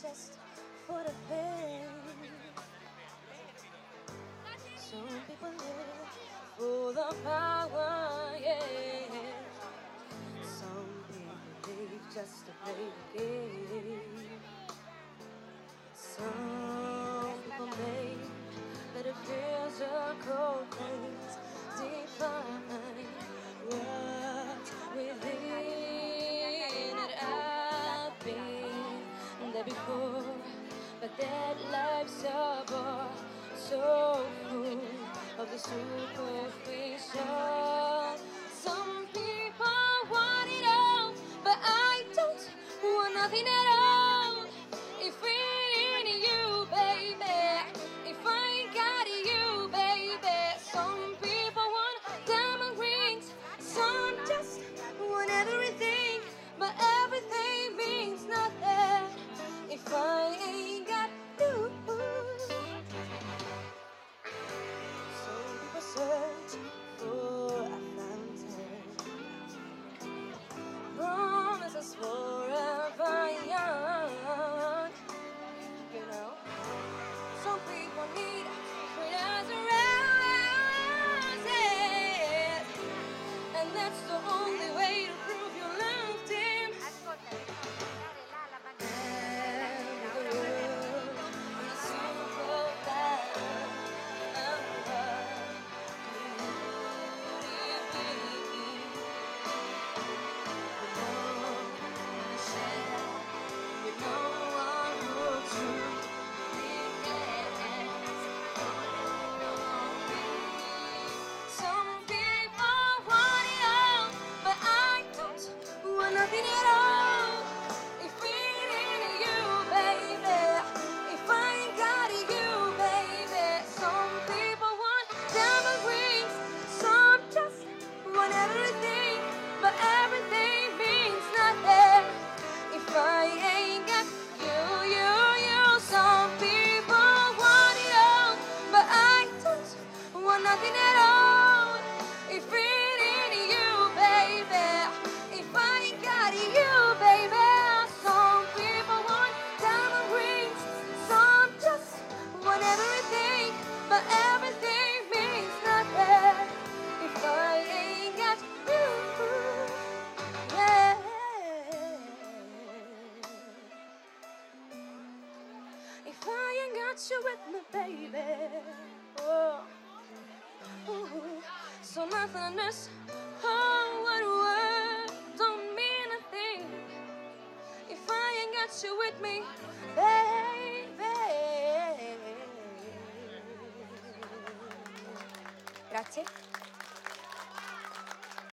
just for the pain. Some people live for the power, yeah. Some people live just to play the game. Some people make better physical things define what within it. I've been there before, but that life's a bore so full of the superficial. Some people want it all, but I don't want nothing at all. If it ain't you, baby, if I ain't got you, baby. Some people want diamond rings, some just want everything, but everything means nothing if I ain't got you. Some people search for a fountain, promises forever young. You know, some people need freedom's roses, and that's the only way to prove you loved him. And the world is simple that nothing at all. If it ain't you, baby, if I ain't got you, baby. Some people want diamond rings, some just want everything, but everything means nothing if I ain't got you. Some people want it all, but I don't want nothing at all. If it ain't you, baby, if I ain't got you, baby. Some people want diamond rings, some just want everything, but everything means nothing if I ain't got you. Yeah. If I ain't got you with me, baby. Oh. Ooh. So nothingness, oh, what word don't mean a thing if I ain't got you with me, baby. Grazie.